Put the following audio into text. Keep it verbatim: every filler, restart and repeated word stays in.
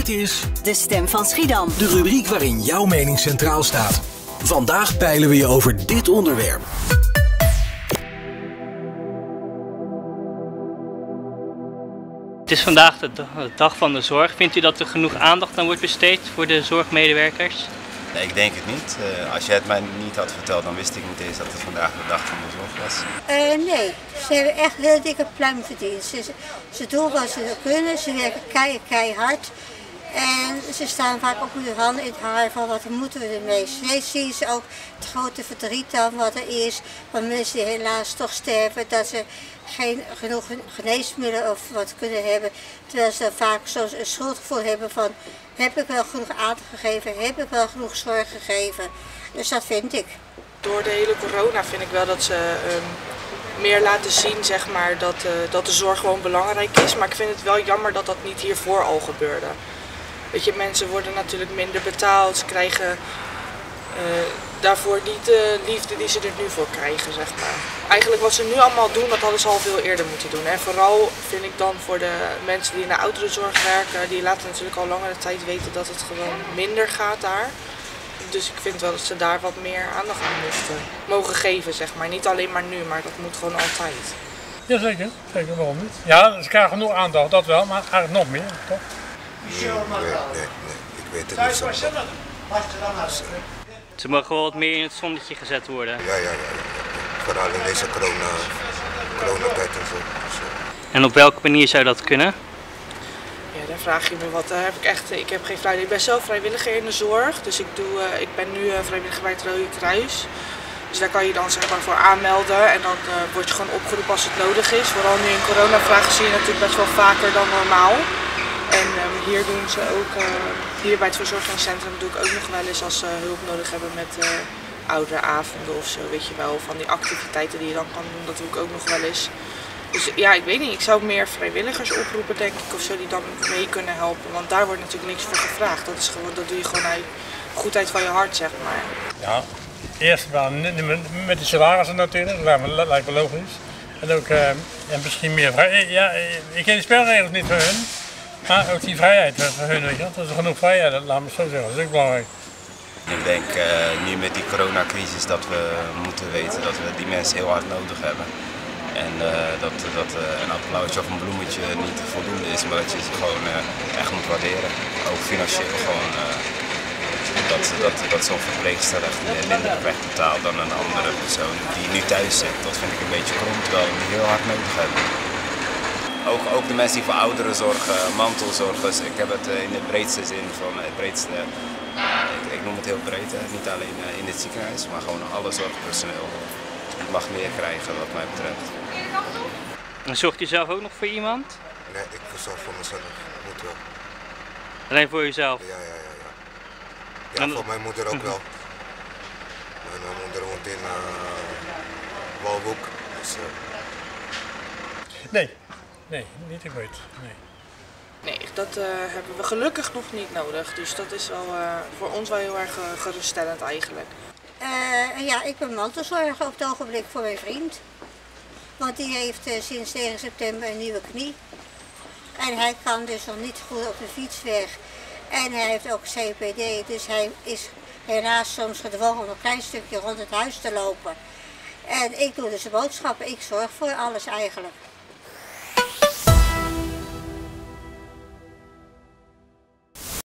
Dit is De Stem van Schiedam. de rubriek waarin jouw mening centraal staat. Vandaag peilen we je over dit onderwerp. Het is vandaag de dag van de zorg. Vindt u dat er genoeg aandacht aan wordt besteed voor de zorgmedewerkers? Nee, ik denk het niet. Uh, als je het mij niet had verteld, dan wist ik niet eens dat het vandaag de dag van de zorg was. Uh, nee, ze hebben echt heel dikke pluim verdiend. Ze, ze doen wat ze kunnen, ze werken kei, keihard. En ze staan vaak ook met de handen in het haar van wat moeten we ermee. Steeds zien ze ook het grote verdriet dan wat er is. Van mensen die helaas toch sterven, dat ze geen genoeg geneesmiddelen of wat kunnen hebben. Terwijl ze dan vaak zo'n schuldgevoel hebben van, heb ik wel genoeg aandacht gegeven, heb ik wel genoeg zorg gegeven. Dus dat vind ik. Door de hele corona vind ik wel dat ze um, meer laten zien, zeg maar, dat, uh, dat de zorg gewoon belangrijk is. Maar ik vind het wel jammer dat dat niet hiervoor al gebeurde. Weet je, mensen worden natuurlijk minder betaald, ze krijgen uh, daarvoor niet de liefde die ze er nu voor krijgen, zeg maar. Eigenlijk wat ze nu allemaal doen, dat hadden ze al veel eerder moeten doen. En vooral vind ik dan voor de mensen die in de ouderenzorg werken, die laten natuurlijk al langere tijd weten dat het gewoon minder gaat daar. Dus ik vind wel dat ze daar wat meer aandacht aan moesten mogen geven, zeg maar. Niet alleen maar nu, maar dat moet gewoon altijd. Jazeker, zeker, waarom niet? Ja, ze krijgen genoeg aandacht, dat wel, maar eigenlijk nog meer, toch? Nee, nee, nee, ik weet het niet zo. Dus, uh, Ze mogen wel wat meer in het zonnetje gezet worden. ja, ja, ja, ja. Vooral in deze corona, coronatijd en zo. Dus, uh. En op welke manier zou dat kunnen? Ja, dan vraag je me wat. Daar heb ik echt, ik heb geen flauw. Ik ben zelf vrijwilliger in de zorg, dus ik, doe, uh, ik ben nu uh, vrijwilliger bij het Rode Kruis. Dus daar kan je dan zeg maar voor aanmelden en dan uh, word je gewoon opgeroepen als het nodig is. Vooral nu in coronavragen zie je natuurlijk best wel vaker dan normaal. En um, hier doen ze ook, uh, hier bij het verzorgingscentrum doe ik ook nog wel eens als ze hulp nodig hebben met uh, ouderavonden of zo, weet je wel. Van die activiteiten die je dan kan doen, dat doe ik ook nog wel eens. Dus ja, ik weet niet, ik zou meer vrijwilligers oproepen denk ik of zo die dan mee kunnen helpen. Want daar wordt natuurlijk niks voor gevraagd, dat, is gewoon, dat doe je gewoon uit goedheid van je hart, zeg maar. Ja, eerst wel met de salarissen natuurlijk, dat lijkt me logisch. En ook uh, en misschien meer vrij. Ja, ik ken de spelregels niet voor hun. Maar ook die vrijheid voor hun, weet je, dat is genoeg vrijheid, dat laat me zo zeggen, dat is ook belangrijk. Ik denk uh, nu met die coronacrisis dat we moeten weten dat we die mensen heel hard nodig hebben. En uh, dat, dat uh, een applausje of een bloemetje niet voldoende is, maar dat je ze gewoon uh, echt moet waarderen. Ook financieel gewoon. Uh, dat dat, dat zo'n verpleegster echt minder weg betaalt dan een andere persoon die nu thuis zit. Dat vind ik een beetje krom, terwijl we die heel hard nodig hebben. Ook, ook de mensen die voor ouderen zorgen, mantelzorgers, ik heb het in de breedste zin van het breedste, ik, ik noem het heel breed, hè. Niet alleen in het ziekenhuis, maar gewoon alle zorgpersoneel. Het mag meer krijgen wat mij betreft. En zorgt u zelf ook nog voor iemand? Nee, ik verzorg voor mezelf, moet wel. Alleen voor uzelf? Ja, ja, ja. Ja, ja en voor mijn moeder ook wel. Mijn moeder woont in uh, Walhoek. Dus, uh... Nee. Nee, niet ik weet. Nee, nee dat uh, hebben we gelukkig nog niet nodig. Dus dat is wel uh, voor ons wel heel erg uh, geruststellend eigenlijk. Uh, ja, ik ben mantelzorger op het ogenblik voor mijn vriend. Want die heeft uh, sinds negen september een nieuwe knie. En hij kan dus nog niet goed op de fiets weg. En hij heeft ook C O P D, dus hij is helaas soms gedwongen om een klein stukje rond het huis te lopen. En ik doe dus de boodschappen, ik zorg voor alles eigenlijk.